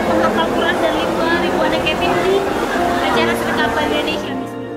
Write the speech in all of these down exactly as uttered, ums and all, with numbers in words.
menghafal Quran dan lima ribu anak yatim di acara sedekah Indonesia.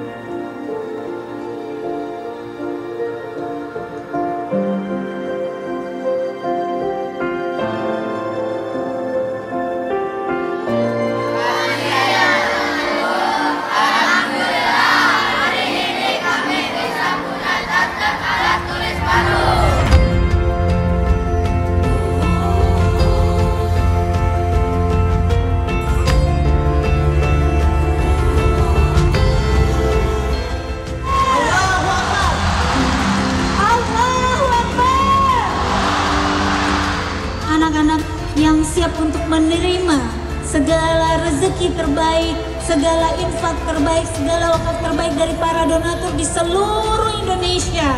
Anak-anak yang siap untuk menerima segala rezeki terbaik, segala infak terbaik, segala wakaf terbaik dari para donatur di seluruh Indonesia.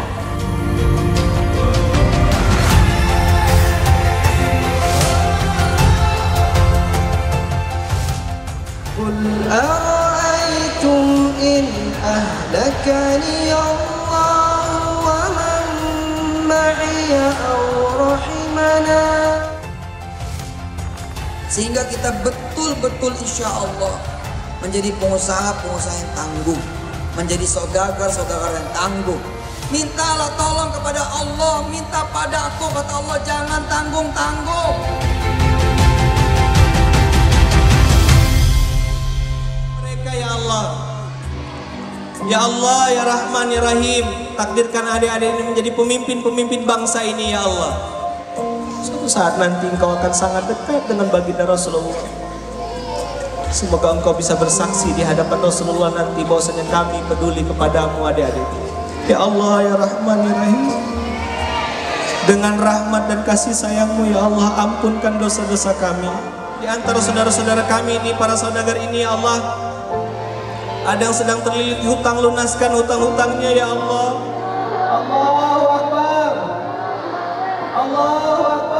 Qul ara'aytum in ahlakani Allah wa man ma'iya aw rahimana. Sehingga kita betul-betul insya Allah menjadi pengusaha-pengusaha yang tangguh, menjadi saudagar-saudagar yang tangguh. Mintalah tolong kepada Allah, minta padaku, kata Allah, jangan tanggung-tanggung. Mereka ya Allah, ya Allah, ya Rahman, ya Rahim, takdirkan adik-adik ini menjadi pemimpin-pemimpin bangsa ini ya Allah. Suatu saat nanti engkau akan sangat dekat dengan baginda Rasulullah. Semoga engkau bisa bersaksi di hadapan Rasulullah nanti bahwasanya kami peduli kepadamu adik-adik. Ya Allah, ya Rahman, ya Rahim, dengan rahmat dan kasih sayangmu ya Allah, ampunkan dosa-dosa kami. Di antara saudara-saudara kami ini, para saudagar ini ya Allah, ada yang sedang terlilit hutang, lunaskan hutang-hutangnya ya Allah. Allahu Akbar, Allahu Akbar.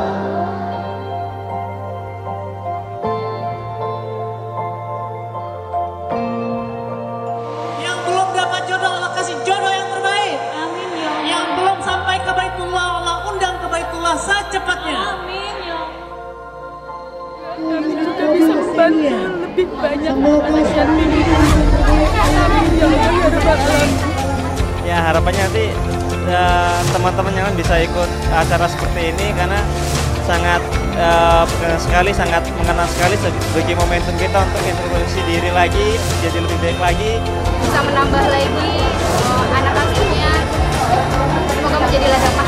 Yang belum dapat jodoh, Allah kasih jodoh yang terbaik. Amin ya Allah. Yang belum sampai ke Baitullah, Allah undang ke Baitullah secepatnya. Amin ya Allah. Kami juga bisa membantu lebih banyak anak yatim. Amin ya Allah ya Rabbal Alamin. Ya harapannya nanti ya, teman-teman yang bisa ikut acara seperti ini karena sangat uh, sekali sangat mengenal sekali sebagai momentum kita untuk introduksi diri lagi, jadi lebih baik lagi, Bisa menambah lagi uh, anak asuhnya. Semoga menjadi ladang